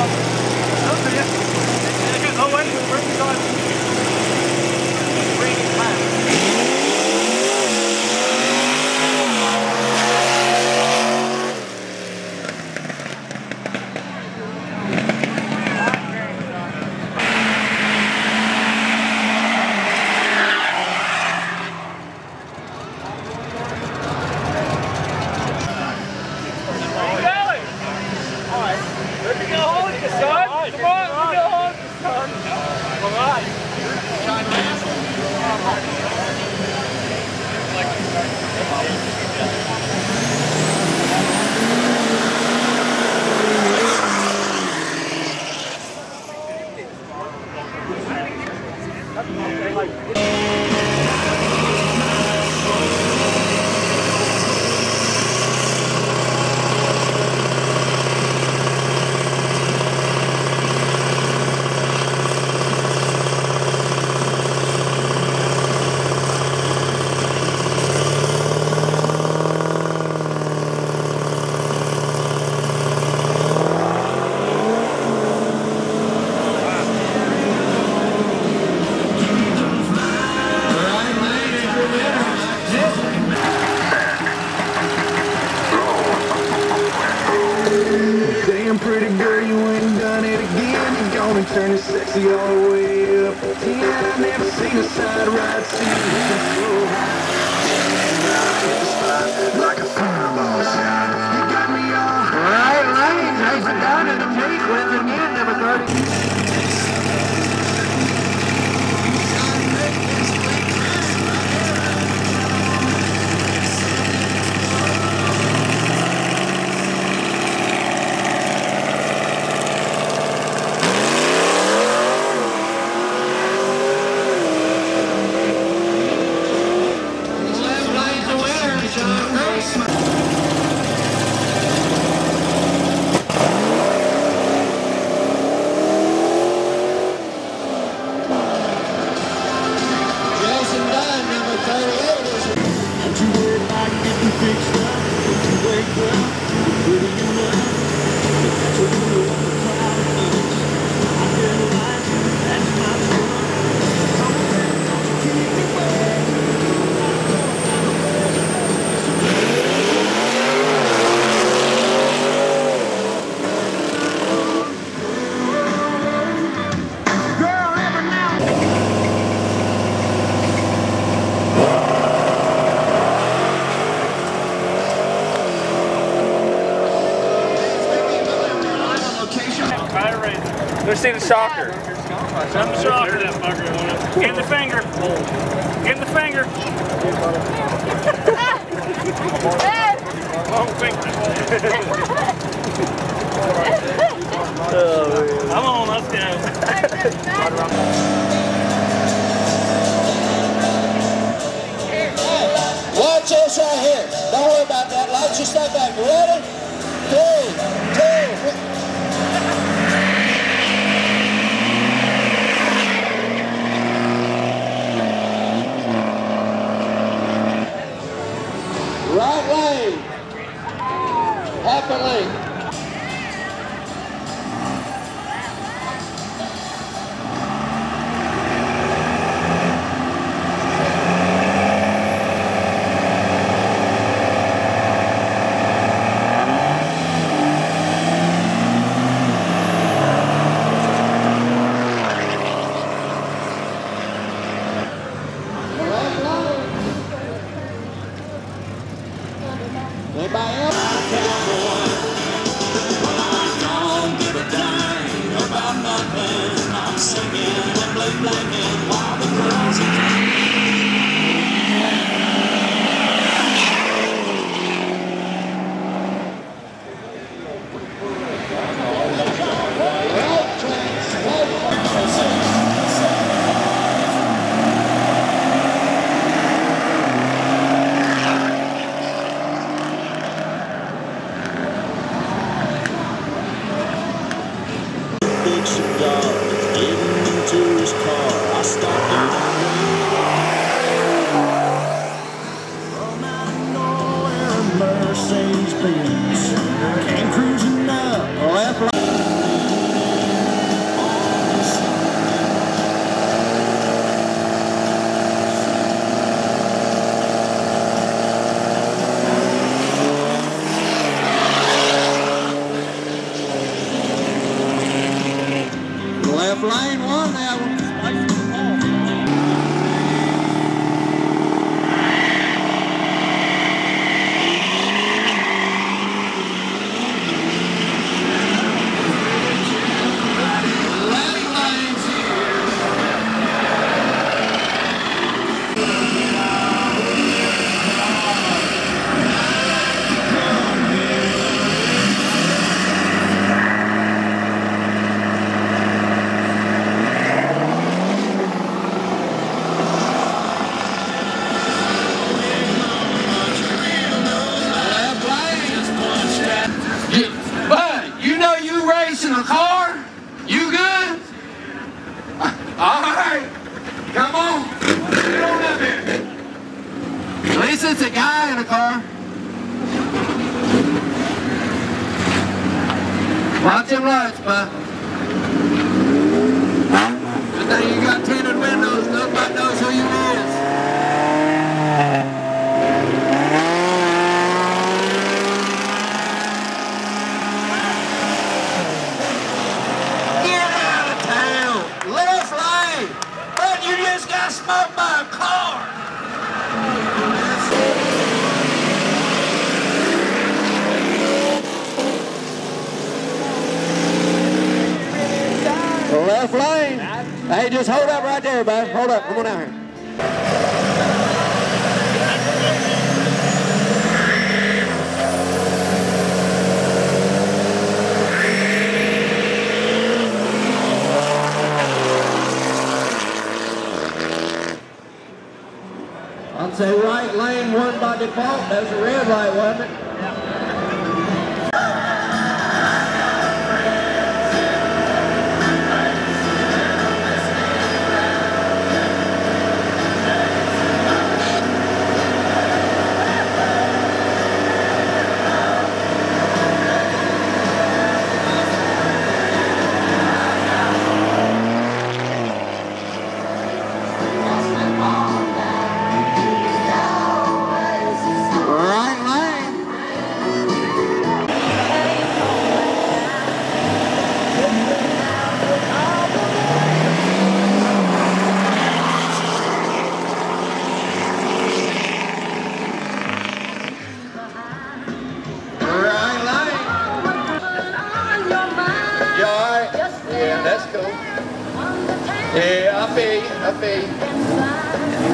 Pretty girl, you ain't done it again. You're gonna turn it sexy all the way up to 10. I've never seen a side ride seat so high. Like a fireball sound. You got me all right, chasing down in the peak with again, never 30. Let's see the shocker. I'm the shocker. In the finger. In the finger. Long finger. Come on, let's go. Watch this right here. Don't worry about that. Light your stuff back. Ready? 3, 2, 1. Right lane, half a lane. Anybody else? Don't give a dime about nothing. I'm singing and bling-blinging while the girls are Mercedes-Benz came cruising up left line. lane one that one. Bud, you know you racing a car? You good? All right. Come on. Get on up here. At least it's a guy in a car. Watch them lights, bud. Good thing you got tinted windows. Nobody knows who you is. Got smoked by a car. Left lane. Hey, just hold up right there, bud. Hold up. Come on out here. I'd say right lane one by default. That was a red light, wasn't it? Yeah, that's cool. Yeah, I feel you. I feel you.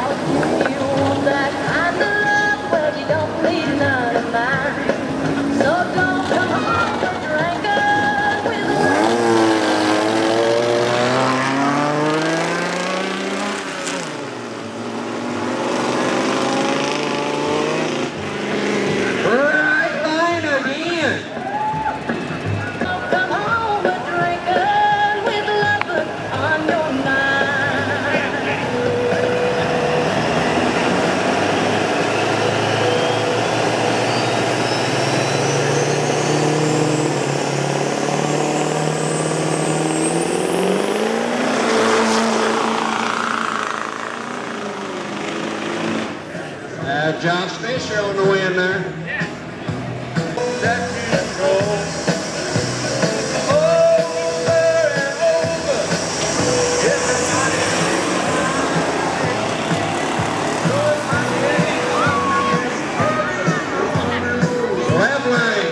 Josh Fisher on the win there. That control. Left lane.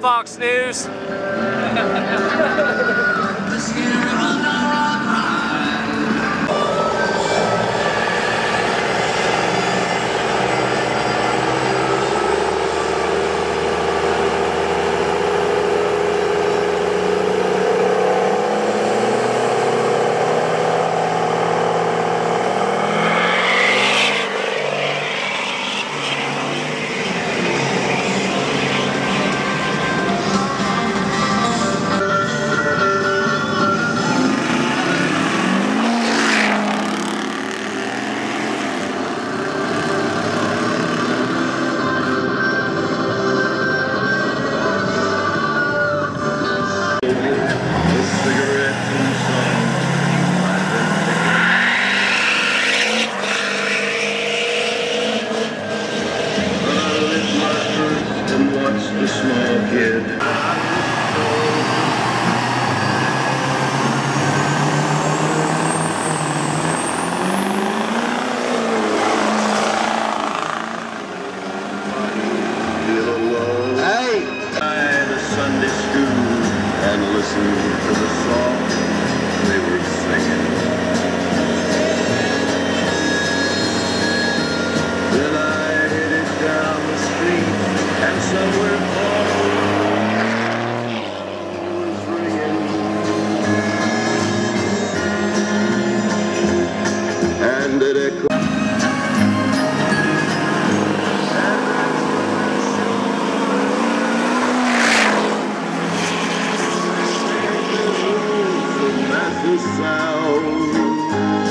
Fox News. The small kid. Hey! The Sunday school and listen to the song they were singing. Then I headed down the street and somewhere far was ringing. And it echoed. Sound